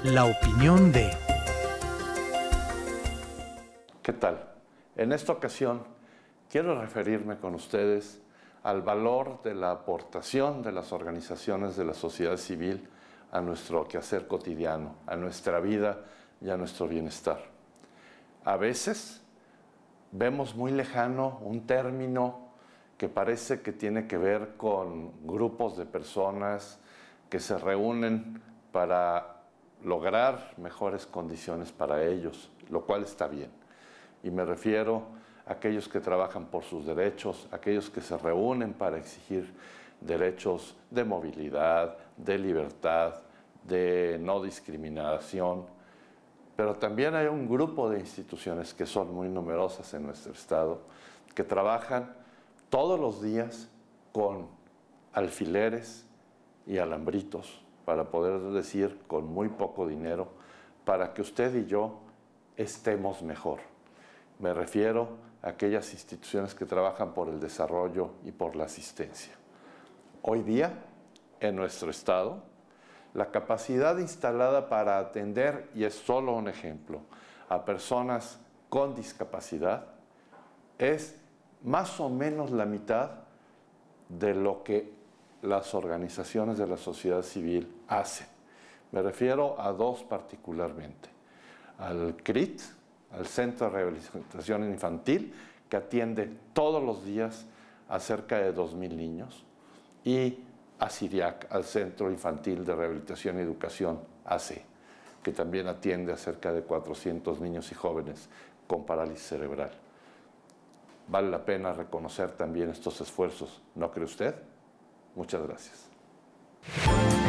La opinión de... ¿Qué tal? En esta ocasión quiero referirme con ustedes al valor de la aportación de las organizaciones de la sociedad civil a nuestro quehacer cotidiano, a nuestra vida y a nuestro bienestar. A veces vemos muy lejano un término que parece que tiene que ver con grupos de personas que se reúnen para lograr mejores condiciones para ellos, lo cual está bien. Y me refiero a aquellos que trabajan por sus derechos, aquellos que se reúnen para exigir derechos de movilidad, de libertad, de no discriminación. Pero también hay un grupo de instituciones que son muy numerosas en nuestro estado, que trabajan todos los días con alfileres y alambritos, para poder decir con muy poco dinero, para que usted y yo estemos mejor. Me refiero a aquellas instituciones que trabajan por el desarrollo y por la asistencia. Hoy día, en nuestro estado, la capacidad instalada para atender, y es solo un ejemplo, a personas con discapacidad, es más o menos la mitad de lo que las organizaciones de la sociedad civil hacen. Me refiero a dos particularmente, al CRIT, al Centro de Rehabilitación Infantil, que atiende todos los días a cerca de 2,000 niños, y a CIRIAC, al Centro Infantil de Rehabilitación y Educación, AC, que también atiende a cerca de 400 niños y jóvenes con parálisis cerebral. Vale la pena reconocer también estos esfuerzos, ¿no cree usted? Muchas gracias.